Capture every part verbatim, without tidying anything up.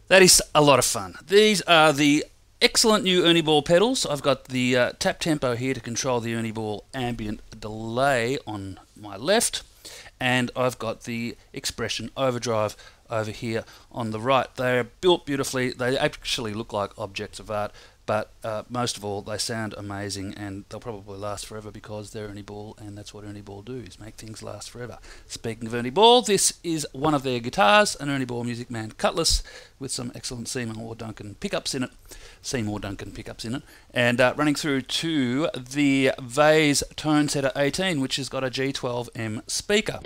That is a lot of fun. These are the excellent new Ernie Ball pedals. I've got the uh, tap tempo here to control the Ernie Ball ambient delay on my left, and I've got the Expression Overdrive over here on the right. They are built beautifully. They actually look like objects of art, but uh, most of all, they sound amazing, and they'll probably last forever because they're Ernie Ball, and that's what Ernie Ball do, is make things last forever. Speaking of Ernie Ball, this is one of their guitars, an Ernie Ball Music Man Cutlass, with some excellent Seymour Duncan pickups in it, Seymour Duncan pickups in it, and uh, running through to the VASE Tonesetter eighteen, which has got a G twelve M speaker.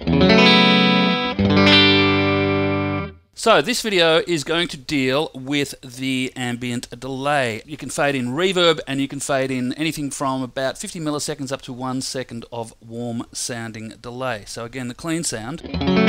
So this video is going to deal with the ambient delay. You can fade in reverb, and you can fade in anything from about fifty milliseconds up to one second of warm sounding delay. So again, the clean sound.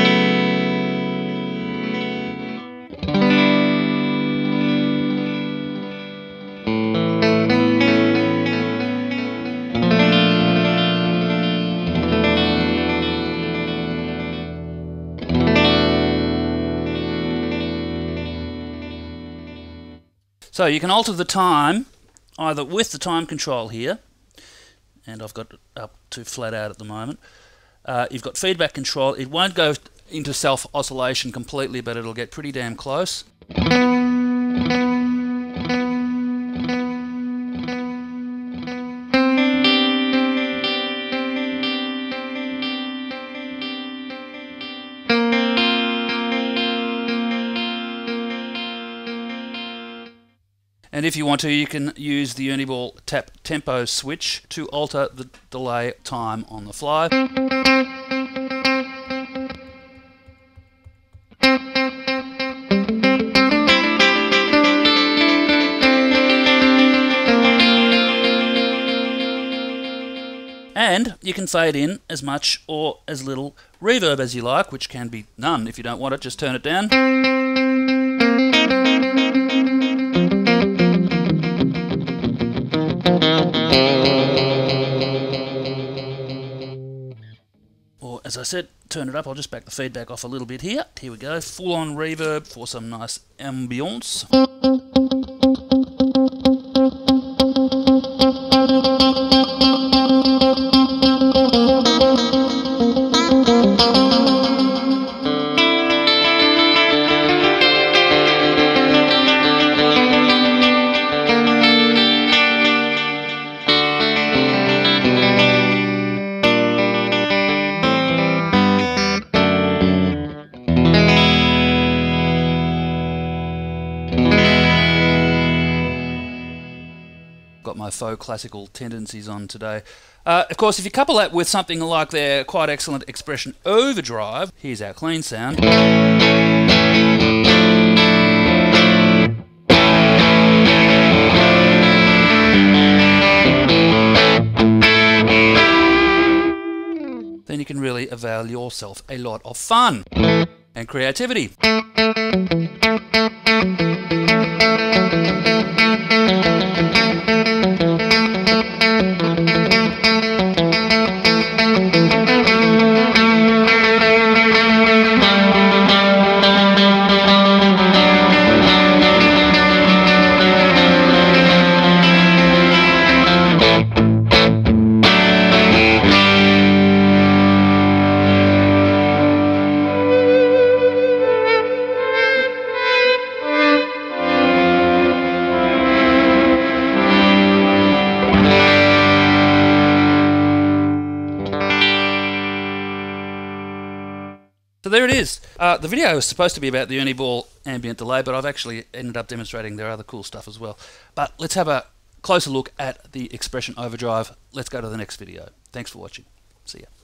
So you can alter the time either with the time control here, and I've got it up to flat out at the moment. Uh, you've got feedback control. It won't go into self-oscillation completely, but it'll get pretty damn close. And if you want to, you can use the Ernie Ball tap tempo switch to alter the delay time on the fly. And you can fade in as much or as little reverb as you like, which can be none. If you don't want it, just turn it down. Or, as I said, turn it up. I'll just back the feedback off a little bit here. Here we go. Full on reverb for some nice ambience. Got my faux classical tendencies on today. Uh, of course, if you couple that with something like their quite excellent Expression Overdrive, here's our clean sound. Then you can really avail yourself a lot of fun and creativity. So there it is. Uh, the video was supposed to be about the Ernie Ball ambient delay, but I've actually ended up demonstrating their other cool stuff as well. But let's have a closer look at the Expression Overdrive. Let's go to the next video. Thanks for watching. See ya.